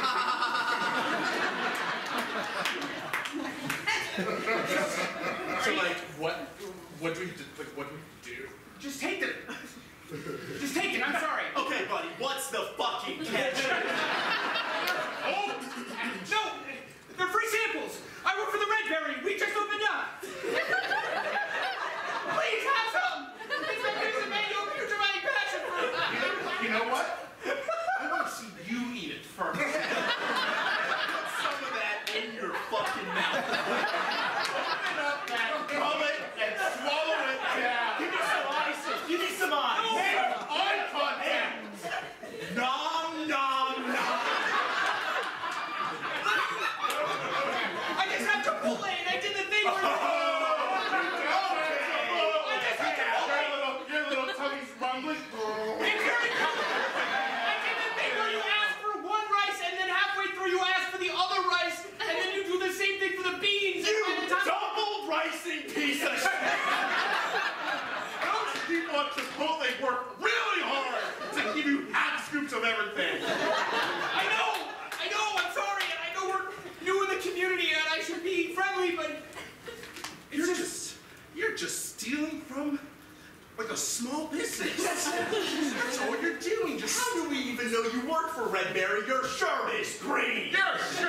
So, like, what, what do we, do- like, what do we do? Just take them. Just take it. I'm sorry. Okay, buddy, what's the fucking catch? Oh, no, they're free samples. I work for the Red Berry. We just opened up. Please have some. It's a piece of mango putrefying passion fruit. You know what? I want to see you eat it first. Put some of that in your fucking mouth. Open up that gullet and swallow it down. Give me some ice. Give me some ice. Eye contact. Nom, nom, nom. I just had Chipotle and I did the thing where you... I just had Chipotle. Your little tummy's rumbling. It's very I did the thing where you ask for one rice and then halfway through you ask for the other rice and then you do the same thing for the beans. You and by the time... double ricing piece of shit. Those people at Chipotle work really hard to give you half scoops of everything. I know, I know, I'm sorry, and I know we're new in the community and I should be friendly, but You're just, you're just stealing from, like, a small business. That's all you're doing. Just how do we even know you work for Red Berry? Your shirt is green. your shirt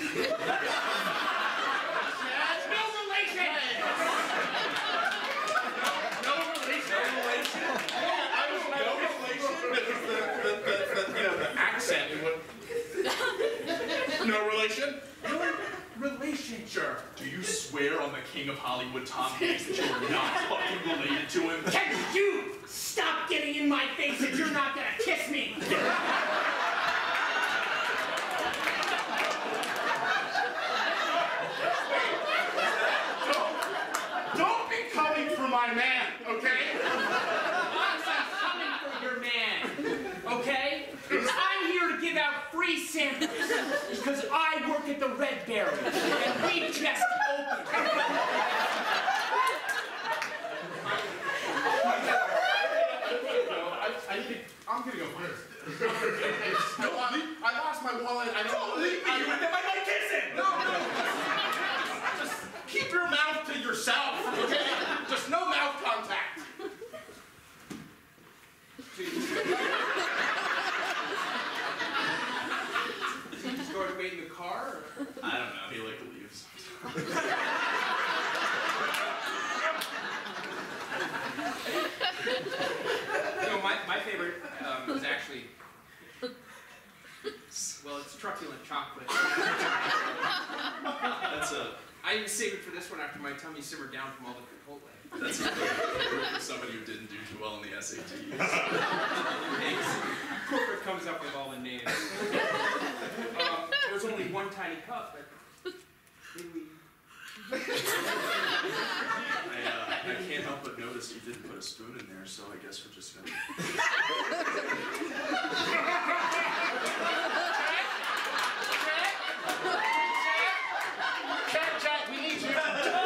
No relation! No relation? I was no relation? It was the, the, the, the, you know, the accent. It would... No relation? No relation. Sure. Do you swear on the king of Hollywood, Tom Hanks, that you are not fucking related to him? Can you stop getting in my face if you're not gonna kiss me? Don't be coming for my man, okay? I'm not coming for your man, okay? Because I'm here to give out free samples. Because I work at the Red Berry, and we just opened. I, I need to, I'm gonna go first. No, I, I lost my wallet. I don't, Don't leave me here with him. I might kiss him. No, no. Just keep your mouth to yourself, okay? Just no mouth contact. Is he just going to wait in the car? Or? I don't know. He like to leave. You know, my, my favorite um, is actually, well, it's truculent chocolate. That's a... I even saved it for this one after my tummy simmered down from all the Chipotle. That's a for somebody who didn't do too well in the S A Ts. Thanks. Corporate comes up with all the names. Um, there's only one tiny cup, but maybe we... I, uh, I can't help but notice you didn't put a spoon in there, so I guess we're just gonna... Chat, chat, we need you. Chat.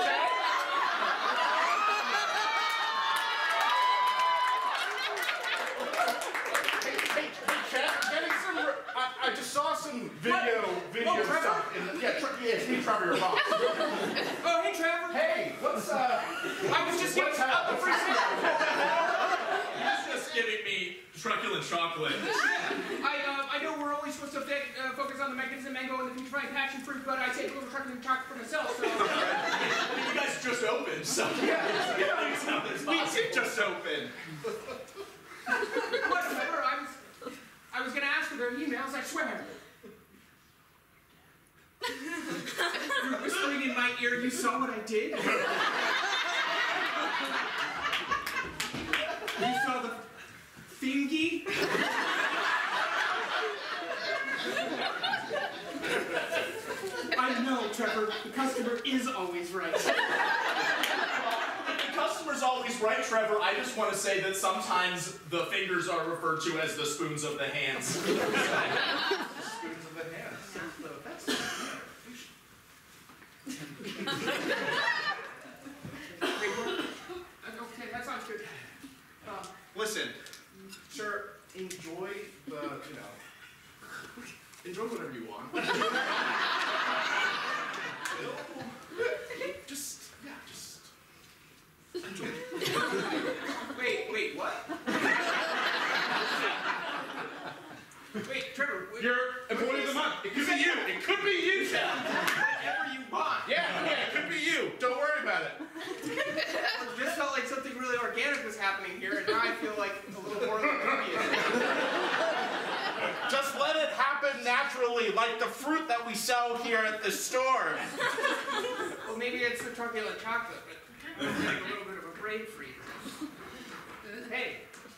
Hey, hey, hey, chat, getting some, I, I just saw some video, video Oh, Trevor? stuff. In the, yeah, Tre yeah, hey, Trevor, your boss. Oh, hey, Trevor. Hey, what's, uh, I was just giving what's up the free sample. He's just giving me truculent chocolate. I, uh, I know we're only supposed to uh, focus on the magnificent mango and the peach-fine passion fruit, but I take a little truculent chocolate for myself, so... I mean, you guys just opened, so... Yeah, yeah, it's not as We possible. did just open. Whatever, I was... I was gonna ask for their emails, I swear. You're whispering in my ear, you saw what I did? You saw the thingy? I know, Trevor. The customer is always right. If the customer's always right, Trevor, I just want to say that sometimes the fingers are referred to as the spoons of the hands. spoons of the hands. That's Okay, that sounds good. Um, Listen, sir, enjoy the, you know, enjoy whatever you want. just, yeah, just enjoy. wait, wait, what? Wait, Trevor. Wait, You're employee of the month. It could be you. It could be you, Chad. Whatever you want. Yeah, yeah, it could be you. Don't worry about it. Well, this felt like something really organic was happening here, and now I feel like a little more than dubious. Just let it happen naturally, like the fruit that we sell here at the store. Well, maybe it's the truculent chocolate, but it's like a little bit of a brain freeze. Hey.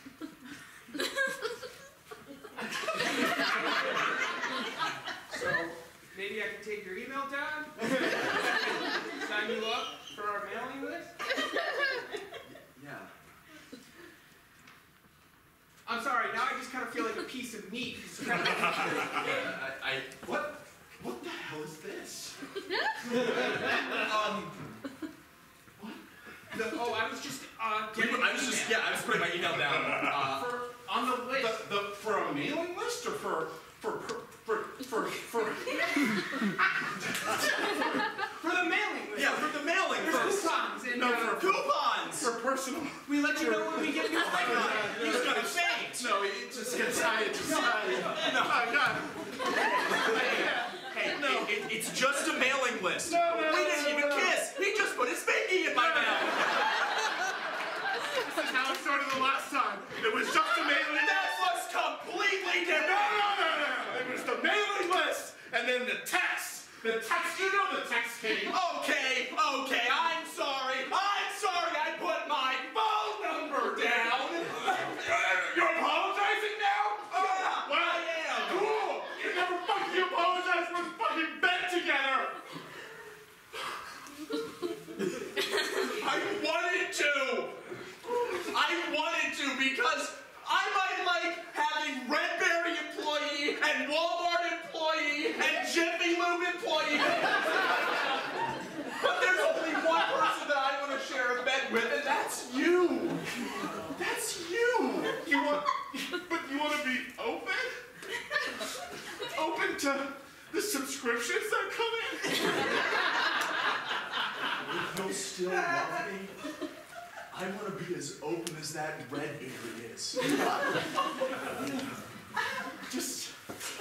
So, maybe I can take your email down? Sign you up for our mailing list? Yeah. I'm sorry, now I just kind of feel like a piece of meat. Kind of I, I, What? What the hell is this? um, the, oh, I was just, uh, getting I was just, yeah, I was putting my email down. Uh, for, on the list. The, the, for a mailing list or for, for, for, for, for, for, For the mailing list. yeah, for the mailing There's first. coupons and, No, uh, for- Coupons! for personal. we let you know when we get new Oh my God, he's gonna faint! No, it just gets high, it just No, high. no. Oh, God. Hey, no. It, it, it's list. No, no, we no, didn't no, even no. kiss. He just put his pinky in my mouth. This is how it started the last time. It was just a mailing list. That was completely No, different. no, no, no, no. It was the mailing list, and then the text. The text, you know the text came. Okay, okay, I'm sorry. I'm sorry I put my phone number down. You're apologizing now? Yeah, Well, I am. cool. You never fucking apologized for the fucking bed together. I wanted to. I wanted to because I might like having Redberry employee and Walmart employee and Jiffy Lube employee. But there's only one person that I want to share a bed with, and that's you. That's you. You want, but you want to be open? Open to the subscriptions that come in? You'll still love me. I want to be as open as that Redberry is. Just.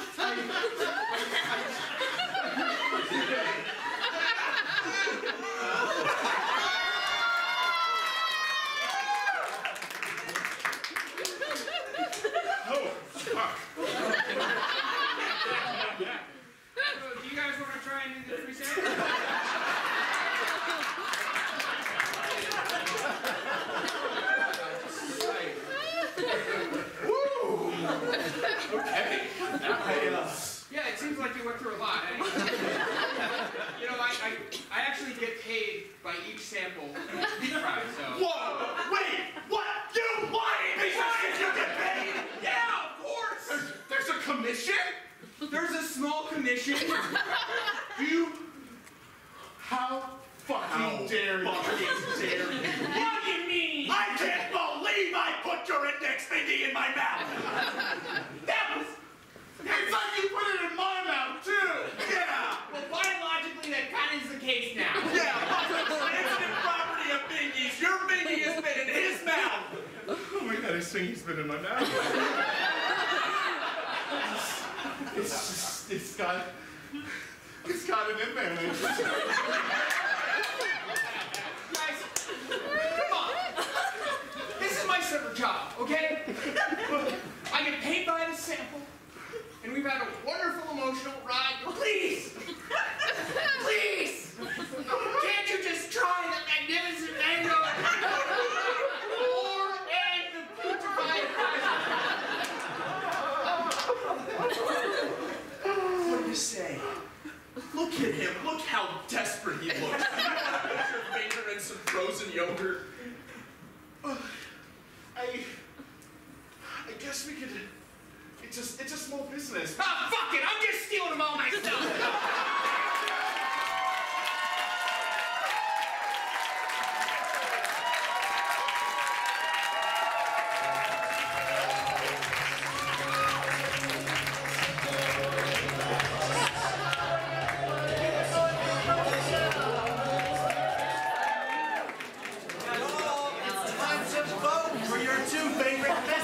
Oh, fuck. So, do you guys want to try and do the free sample? Woo! Okay. I, uh, Yeah, it seems like you went through a lot. eh? You know, I, I, I actually get paid by each sample we try, so. Whoa! Wait! What? You lying because you get paid? Yeah, of course! There's, there's a commission? There's a small commission. Do you? How fucking How dare you? fucking dare you? What do you mean? I can't believe I put your index finger in my mouth! That was. It's like you put it in my mouth too. Yeah! Well, biologically, that kind of is the case now. Yeah, incident property of Bingy's. Your Bingy has been in his mouth! Oh my god, his finger's been in my mouth. It's just, it's got, it's got an advantage. Guys, come on. This is my separate job, okay? I get paid by the sample, and we've had a wonderful emotional ride. Please! Please! Can't you just try the magnificent mango or and the putrefied What do you say? Look at him. Look how desperate he looks. You want to put your finger in some frozen yogurt? I, I guess we could. It's just, it's a small business. Ah, fuck it! I'm just stealing them all myself! It's time to vote for your two favorite